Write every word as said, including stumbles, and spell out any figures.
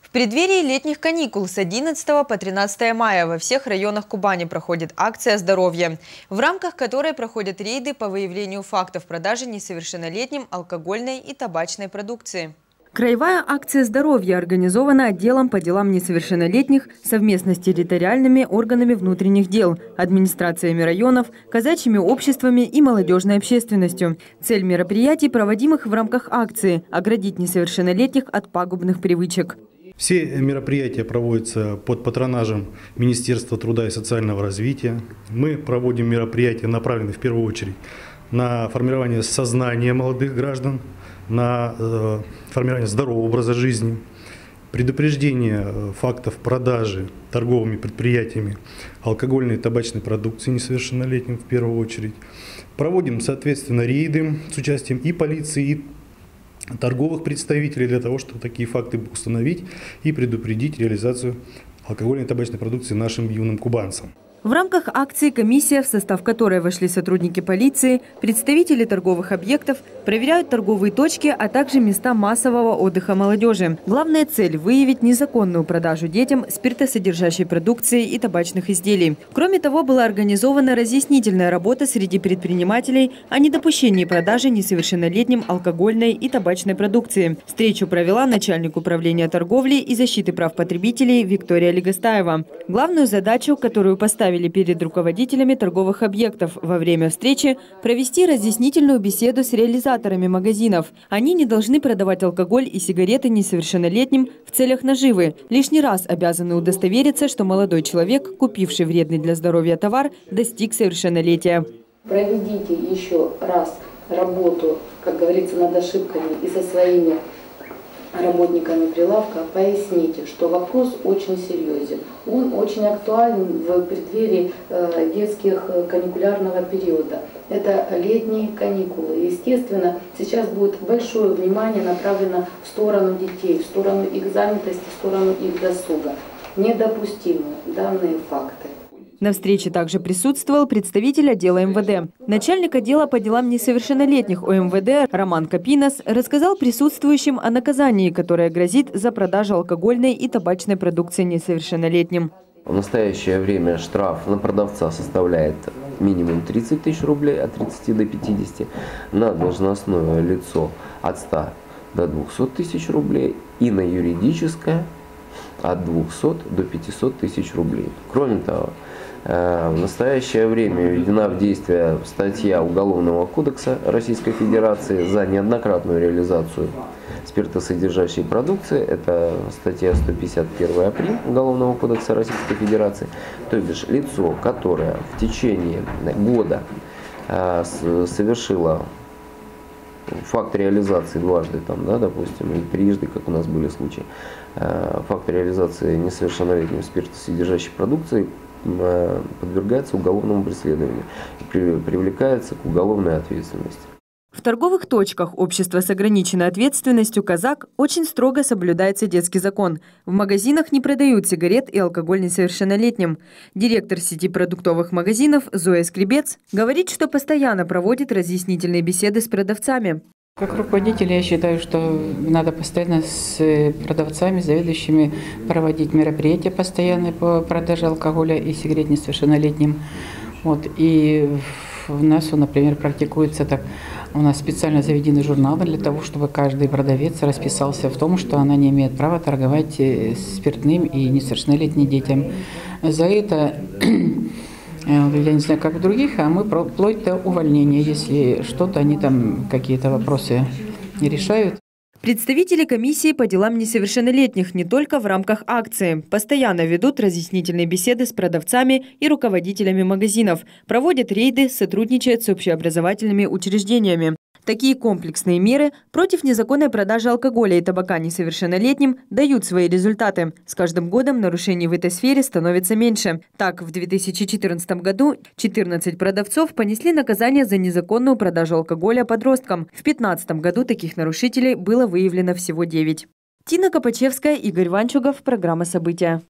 В преддверии летних каникул с одиннадцатого по тринадцатое мая во всех районах Кубани проходит акция «Здоровье», в рамках которой проходят рейды по выявлению фактов продажи несовершеннолетним алкогольной и табачной продукции. Краевая акция «Здоровье» организована отделом по делам несовершеннолетних совместно с территориальными органами внутренних дел, администрациями районов, казачьими обществами и молодежной общественностью. Цель мероприятий, проводимых в рамках акции – оградить несовершеннолетних от пагубных привычек. Все мероприятия проводятся под патронажем Министерства труда и социального развития. Мы проводим мероприятия, направленные в первую очередь на формирование сознания молодых граждан, на э, формирование здорового образа жизни, предупреждение фактов продажи торговыми предприятиями алкогольной и табачной продукции несовершеннолетним в первую очередь. Проводим, соответственно, рейды с участием и полиции, и торговых представителей для того, чтобы такие факты установить и предупредить реализацию алкогольной и табачной продукции нашим юным кубанцам. В рамках акции комиссия, в состав которой вошли сотрудники полиции, представители торговых объектов, проверяют торговые точки, а также места массового отдыха молодежи. Главная цель – выявить незаконную продажу детям спиртосодержащей продукции и табачных изделий. Кроме того, была организована разъяснительная работа среди предпринимателей о недопущении продажи несовершеннолетним алкогольной и табачной продукции. Встречу провела начальник управления торговли и защиты прав потребителей Виктория Легостаева. Главную задачу, которую поставили перед руководителями торговых объектов во время встречи, провести разъяснительную беседу с реализаторами магазинов. Они не должны продавать алкоголь и сигареты несовершеннолетним в целях наживы. Лишний раз обязаны удостовериться, что молодой человек, купивший вредный для здоровья товар, достиг совершеннолетия. Проведите еще раз работу, как говорится, над ошибками и со своими работниками прилавка, поясните, что вопрос очень серьезен. Он очень актуален в преддверии э, детских каникулярного периода. Это летние каникулы. Естественно, сейчас будет большое внимание направлено в сторону детей, в сторону их занятости, в сторону их досуга. Недопустимы данные факты. На встрече также присутствовал представитель отдела эм вэ дэ. Начальник отдела по делам несовершеннолетних о эм вэ дэ Роман Капинас рассказал присутствующим о наказании, которое грозит за продажу алкогольной и табачной продукции несовершеннолетним. В настоящее время штраф на продавца составляет минимум тридцать тысяч рублей, от тридцати до пятидесяти, на должностное лицо от ста до двухсот тысяч рублей и на юридическое от двухсот до пятисот тысяч рублей. Кроме того, в настоящее время введена в действие статья Уголовного кодекса Российской Федерации за неоднократную реализацию спиртосодержащей продукции. Это статья сто пятьдесят один А При Уголовного кодекса Российской Федерации. То бишь лицо, которое в течение года совершило факт реализации дважды, там, да, допустим, и трижды, как у нас были случаи, факт реализации несовершеннолетней спиртосодержащей продукции подвергается уголовному преследованию и привлекается к уголовной ответственности. В торговых точках общества с ограниченной ответственностью «Казак» очень строго соблюдается детский закон. В магазинах не продают сигарет и алкоголь несовершеннолетним. Директор сети продуктовых магазинов Зоя Скребец говорит, что постоянно проводит разъяснительные беседы с продавцами. Как руководитель я считаю, что надо постоянно с продавцами, заведующими проводить мероприятия постоянные по продаже алкоголя и сигарет несовершеннолетним. Вот. И у нас, например, практикуется так. У нас специально заведены журналы для того, чтобы каждый продавец расписался в том, что она не имеет права торговать спиртным и несовершеннолетним детям. За это, я не знаю, как в других, а мы вплоть до увольнения, если что-то они там, какие-то вопросы не решают. Представители комиссии по делам несовершеннолетних не только в рамках акции постоянно ведут разъяснительные беседы с продавцами и руководителями магазинов, проводят рейды, сотрудничают с общеобразовательными учреждениями. Такие комплексные меры против незаконной продажи алкоголя и табака несовершеннолетним дают свои результаты. С каждым годом нарушений в этой сфере становится меньше. Так, в две тысячи четырнадцатом году четырнадцать продавцов понесли наказание за незаконную продажу алкоголя подросткам. В две тысячи пятнадцатом году таких нарушителей было выявлено всего девять. Тина Копачевская, Игорь Ванчугов. Программа «События».